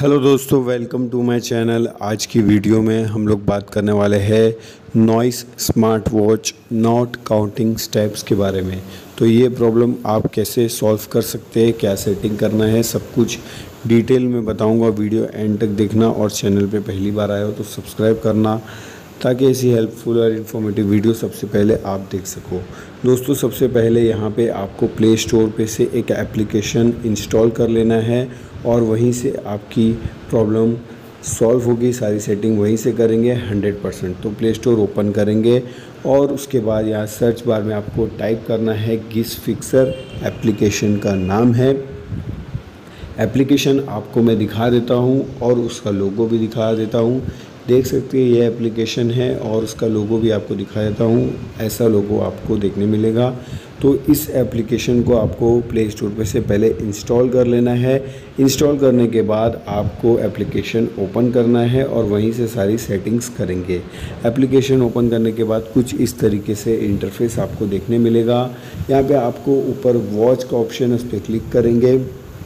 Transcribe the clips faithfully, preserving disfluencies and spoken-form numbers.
Hello दोस्तों, welcome to my channel. आज की वीडियो में हम लोग बात करने वाले हैं noise smart watch not counting steps के बारे में। तो ये प्रॉब्लम आप कैसे सॉल्व कर सकते हैं, क्या सेटिंग करना है, सब कुछ डिटेल में बताऊंगा। वीडियो एंड तक देखना और चैनल पे पहली बार आए हो तो सब्सक्राइब करना, ताकि ऐसी हेल्पफुल और इन्फॉर्मेटिव वीडियो सबसे पहले आप देख सको। दोस्तों, सबसे पहले यहाँ पे आपको प्ले स्टोर पे से एक एप्लीकेशन इंस्टॉल कर लेना है और वहीं से आपकी प्रॉब्लम सॉल्व होगी। सारी सेटिंग वहीं से करेंगे हंड्रेड परसेंट। तो प्ले स्टोर ओपन करेंगे और उसके बाद यहाँ सर्च बार में आपको टाइप करना है गिस फिक्सर, एप्लीकेशन का नाम है। एप्लीकेशन आपको मैं दिखा देता हूँ और उसका लोगो भी दिखा देता हूँ। देख सकते हैं ये एप्लीकेशन है और उसका लोगो भी आपको दिखा देता हूँ। ऐसा लोगो आपको देखने मिलेगा। तो इस एप्लीकेशन को आपको प्ले स्टोर पे से पहले इंस्टॉल कर लेना है। इंस्टॉल करने के बाद आपको एप्लीकेशन ओपन करना है और वहीं से सारी सेटिंग्स करेंगे। एप्लीकेशन ओपन करने के बाद कुछ इस तरीके से इंटरफेस आपको देखने मिलेगा। यहाँ पे आपको ऊपर वॉच का ऑप्शन है, उस पर क्लिक करेंगे।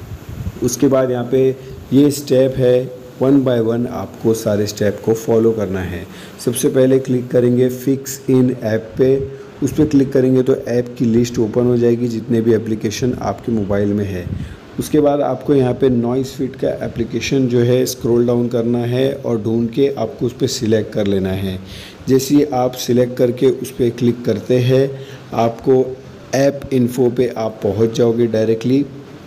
उसके बाद यहाँ पे ये स्टेप है, वन बाय वन आपको सारे स्टेप को फॉलो करना है। सबसे पहले क्लिक करेंगे फिक्स इन ऐप पे। उस पर क्लिक करेंगे तो ऐप की लिस्ट ओपन हो जाएगी, जितने भी एप्लीकेशन आपके मोबाइल में है। उसके बाद आपको यहाँ पे नॉइस फिट का एप्लीकेशन जो है स्क्रॉल डाउन करना है और ढूंढ के आपको उस पर सिलेक्ट कर लेना है। जैसे ही आप सिलेक्ट करके उस पर क्लिक करते हैं, आपको ऐप इन्फो पे आप पहुँच जाओगे डायरेक्टली।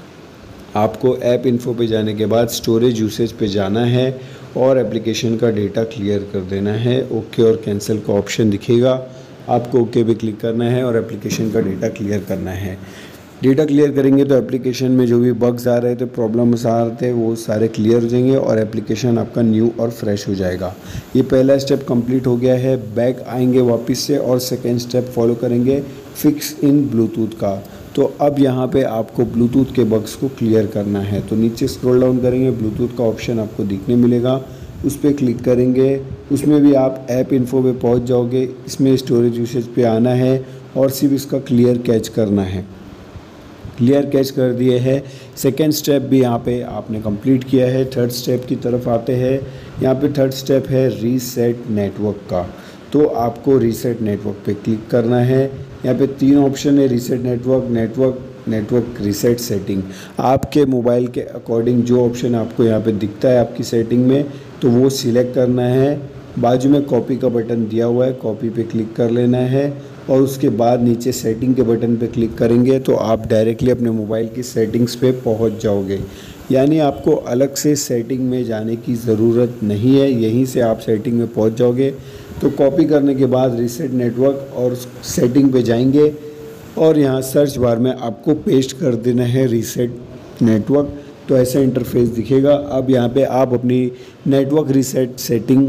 आपको ऐप इन्फो पे जाने के बाद स्टोरेज यूसेज पे जाना है और एप्लीकेशन का डेटा क्लियर कर देना है। ओके और कैंसिल का ऑप्शन दिखेगा, आपको ओके पे क्लिक करना है और एप्लीकेशन का डेटा क्लियर करना है। डेटा क्लियर करेंगे तो एप्लीकेशन में जो भी बग्स आ रहे थे, प्रॉब्लम्स आ रहे थे, वो सारे क्लियर हो जाएंगे और एप्लीकेशन आपका न्यू और फ्रेश हो जाएगा। ये पहला स्टेप कंप्लीट हो गया है। बैक आएंगे वापस से और सेकेंड स्टेप फॉलो करेंगे फिक्स इन ब्लूटूथ का। तो अब यहाँ पे आपको ब्लूटूथ के बग्स को क्लियर करना है। तो नीचे स्क्रॉल डाउन करेंगे, ब्लूटूथ का ऑप्शन आपको दिखने मिलेगा, उस पर क्लिक करेंगे। उसमें भी आप ऐप इन्फो पे पहुँच जाओगे। इसमें स्टोरेज यूसेज पे आना है और सिर्फ इसका क्लियर कैच करना है। क्लियर कैच कर दिए है। सेकेंड स्टेप भी यहाँ पे आपने कंप्लीट किया है। थर्ड स्टेप की तरफ आते हैं। यहाँ पे थर्ड स्टेप है रीसेट नेटवर्क का। तो आपको रीसेट नेटवर्क पे क्लिक करना है। यहाँ पे तीन ऑप्शन है, reset network, network network reset setting. आपके मोबाइल के अकॉर्डिंग जो ऑप्शन आपको यहाँ पे दिखता है आपकी सेटिंग में, तो वो सिलेक्ट करना है। बाजू में कॉपी का बटन दिया हुआ है, कॉपी पे क्लिक कर लेना है और उसके बाद नीचे सेटिंग के बटन पे क्लिक करेंगे तो आप डायरेक्टली अपने मोबाइल की सेटिंग्स पे पहुंच जाओगे। यानी आपको अलग से सेटिंग में जाने की ज़रूरत नहीं है, यहीं से आप सेटिंग में पहुंच जाओगे। तो कॉपी करने के बाद रीसेट नेटवर्क और सेटिंग पे जाएंगे और यहाँ सर्च बार में आपको पेस्ट कर देना है रीसेट नेटवर्क। तो ऐसा इंटरफेस दिखेगा। अब यहाँ पे आप अपनी नेटवर्क रीसेट सेटिंग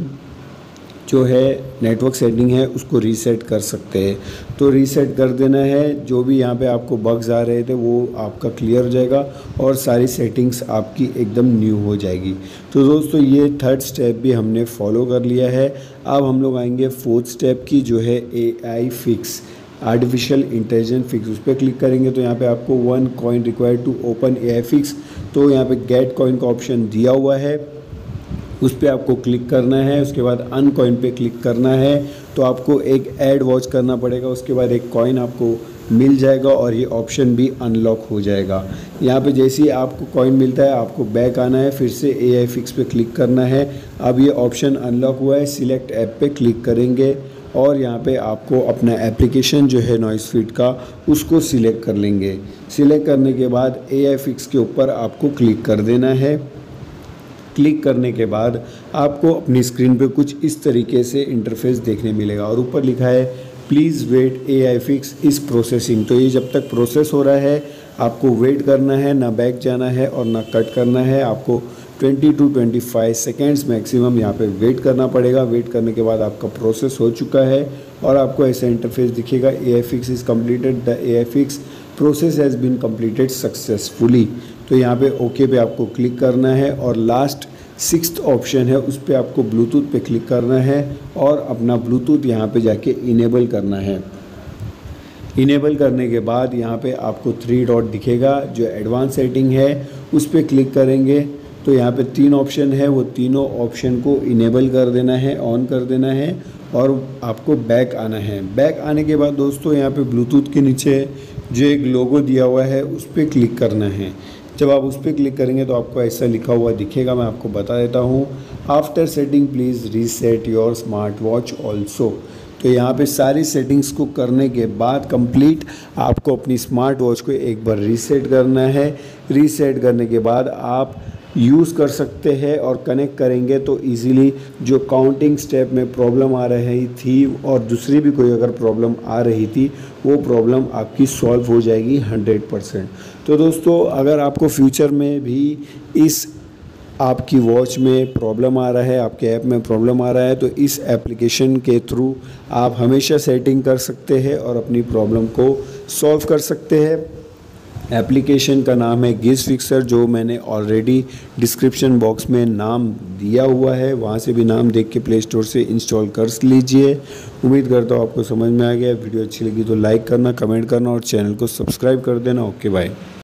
जो है नेटवर्क सेटिंग है उसको रीसेट कर सकते हैं। तो रीसेट कर देना है। जो भी यहाँ पे आपको बग्स आ रहे थे वो आपका क्लियर हो जाएगा और सारी सेटिंग्स आपकी एकदम न्यू हो जाएगी। तो दोस्तों, ये थर्ड स्टेप भी हमने फॉलो कर लिया है। अब हम लोग आएंगे फोर्थ स्टेप की, जो है A I fix, artificial intelligence fix. उस पर क्लिक करेंगे तो यहाँ पे आपको one coin required to open A I fix. तो यहाँ पे गेट कॉइन का ऑप्शन दिया हुआ है, उस पर आपको क्लिक करना है। उसके बाद अन कॉइन पे क्लिक करना है। तो आपको एक ऐड वॉच करना पड़ेगा, उसके बाद एक कॉइन आपको मिल जाएगा और ये ऑप्शन भी अनलॉक हो जाएगा। यहाँ पे जैसे ही आपको कॉइन मिलता है आपको बैक आना है, फिर से ए आई फिक्स पे क्लिक करना है। अब ये ऑप्शन अनलॉक हुआ है, सिलेक्ट ऐप पे क्लिक करेंगे और यहाँ पे आपको अपना एप्लीकेशन जो है नॉइस फिट का उसको सिलेक्ट कर लेंगे। सिलेक्ट करने के बाद ए आई फिक्स के ऊपर आपको क्लिक कर देना है। क्लिक करने के बाद आपको अपनी स्क्रीन पे कुछ इस तरीके से इंटरफेस देखने मिलेगा और ऊपर लिखा है please wait A I fix is processing. तो ये जब तक प्रोसेस हो रहा है आपको वेट करना है, ना बैक जाना है और ना कट करना है। आपको twenty two twenty five seconds maximum यहाँ पे वेट करना पड़ेगा। वेट करने के बाद आपका प्रोसेस हो चुका है और आपको ऐसा इंटरफेस दिखेगा, A I fix is completed, the A I fix process has been completed successfully. तो यहाँ पे ओके पे आपको क्लिक करना है और लास्ट सिक्स्थ ऑप्शन है उस पर आपको ब्लूटूथ पे क्लिक करना है और अपना ब्लूटूथ यहाँ पे जाके इनेबल करना है। इनेबल करने के बाद यहाँ पे आपको थ्री डॉट दिखेगा, जो एडवांस सेटिंग है उस पर क्लिक करेंगे तो यहाँ पे तीन ऑप्शन है, वो तीनों ऑप्शन को इनेबल कर देना है, ऑन कर देना है और आपको बैक आना है। बैक आने के बाद दोस्तों यहाँ पे ब्लूटूथ के नीचे जो एक लोगो दिया हुआ है उस पर क्लिक करना है। जब आप उस पर क्लिक करेंगे तो आपको ऐसा लिखा हुआ दिखेगा, मैं आपको बता देता हूँ, after setting please reset your smart watch also. तो यहाँ पे सारी सेटिंग्स को करने के बाद कंप्लीट आपको अपनी स्मार्ट वॉच को एक बार रीसेट करना है। रीसेट करने के बाद आप यूज़ कर सकते हैं और कनेक्ट करेंगे तो इजीली जो काउंटिंग स्टेप में प्रॉब्लम आ रही थी और दूसरी भी कोई अगर प्रॉब्लम आ रही थी वो प्रॉब्लम आपकी सॉल्व हो जाएगी हंड्रेड परसेंट। तो दोस्तों अगर आपको फ्यूचर में भी इस आपकी वॉच में प्रॉब्लम आ रहा है, आपके ऐप में प्रॉब्लम आ रहा है, तो इस एप्लीकेशन के थ्रू आप हमेशा सेटिंग कर सकते हैं और अपनी प्रॉब्लम को सॉल्व कर सकते हैं। एप्लीकेशन का नाम है गिज फिक्सर, जो मैंने ऑलरेडी डिस्क्रिप्शन बॉक्स में नाम दिया हुआ है, वहाँ से भी नाम देख के प्ले स्टोर से इंस्टॉल कर लीजिए। उम्मीद करता हूँ आपको समझ में आ गया। वीडियो अच्छी लगी तो लाइक करना, कमेंट करना और चैनल को सब्सक्राइब कर देना। Okay bye.